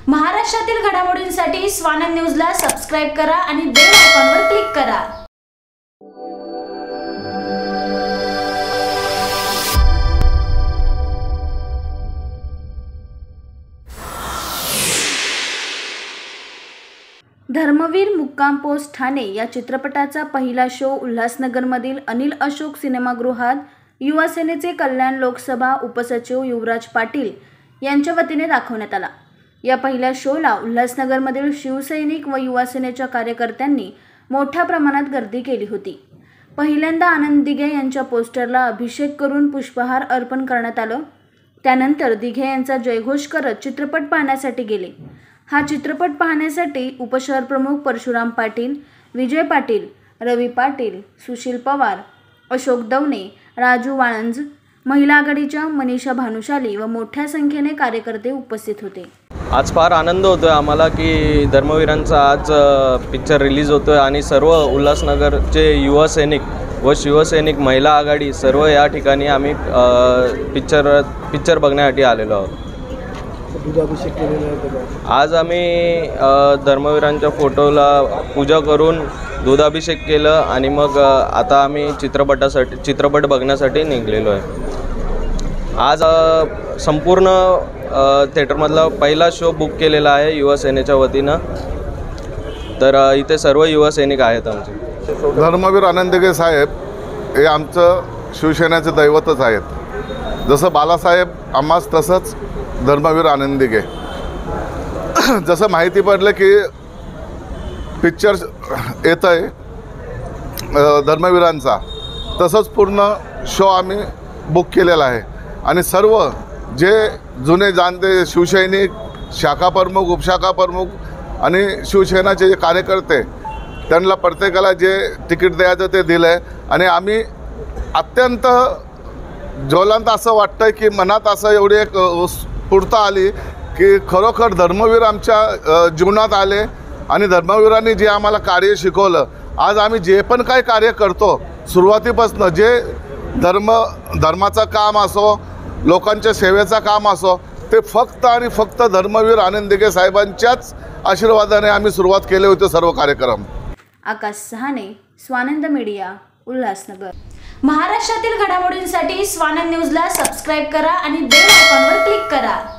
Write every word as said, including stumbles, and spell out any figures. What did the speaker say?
महाराष्ट्रातील घडामोडींसाठी स्वानंद न्यूजला सबस्क्राइब करा आणि बेल आयकॉनवर क्लिक करा। धर्मवीर मुक्काम पोस्ट ठाणे या चित्रपटाचा पहिला शो उल्हासनगरमधील अनिल अशोक सिनेमागृहात युवा सेनेचे कल्याण लोकसभा उपसचिव युवराज पाटील यांच्या वतीने दाखवण्यात आला। या पहिल्या शोला उल्हासनगरमधील शिवसैनिक व युवा सेनेच्या कार्यकर्त्यांनी मोठ्या प्रमाणात गर्दी केली होती। पहिल्यांदा आनंद दिघे यांच्या पोस्टरला अभिषेक करून पुष्पहार अर्पण करण्यात आलं। त्यानंतर दिघे यांचा जयघोष करत चित्रपट पाहण्यासाठी गेले। हा चित्रपट पाहण्यासाठी उपशहर प्रमुख परशुराम पाटील, विजय पाटील, रवी पाटील, सुशील पवार, अशोक दवणे, राजू वाळंज, महिला आघाडीच्या मनीषा भानुशाली व मोठ्या संख्येने कार्यकर्ते उपस्थित होते। आज फार आनंद होतोय आम्हाला की धर्मवीरांचा आज पिक्चर रिलीज होतोय आणि सर्व उल्हासनगरचे युवा सैनिक व शिवसैनिक महिला आघाडी सर्व या ठिकाणी आम्ही पिक्चर पिक्चर बघण्यासाठी आलेलो आहोत। दुधाभिषेक केलेला आहे। आज आम्ही धर्मवीरांच्या फोटोला पूजा करून दुधाभिषेक केलं आणि मग आता आम्ही चित्रपटासाठी चित्रपट बघण्यासाठी निघलेलो आहे। आज संपूर्ण थिएटरमधला पहिला शो बुक केलेला आहे युवा सेनेच्या वतीनं। तर इथे सर्व युवा सैनिक आहेत आमचे। धर्मवीर आनंद दिघे साहेब हे आमचं शिवसेनेचे दैवतच आहेत। जसं बालासाहेब आम्हास तसंच धर्मवीर आनंद दिघे। जसं माहिती पडलं की पिक्चर येत आहे धर्मवीरांचा, तसंच पूर्ण शो आम्ही बुक केलेला आहे आणि सर्व जे जुने जाणते शिवसैनिक, शाखा प्रमुख, उपशाखा प्रमुख आणि शिवसेनाचे जे कार्यकर्ते त्यांना प्रत्येकाला जे तिकीट द्यायचं ते दिलं आहे आणि आम्ही अत्यंत ज्वलंत असं वाटतं की मनात असं एवढी एक स्फूर्ती आली की खरोखर धर्मवीर आमच्या जीवनात आले आणि धर्मवीरांनी जे आम्हाला कार्य शिकवलं, आज आम्ही जे पण काही कार्य करतो सुरुवातीपासून जे धर्म धर्माचं काम असो, लोकांच्या सेवेचं काम असो, ते फक्त आणि फक्त धर्मवीर आनंद दिघे साहेबांच्याच आशीर्वादाने आम्ही सुरुवात केले होते सर्व कार्यक्रम। आकाश सहाने, स्वानंद मीडिया, उल्हासनगर। महाराष्ट्रातील घडामोडींसाठी स्वानंद न्यूजला सबस्क्राइब करा आणि बेल आयकॉनवर क्लिक करा।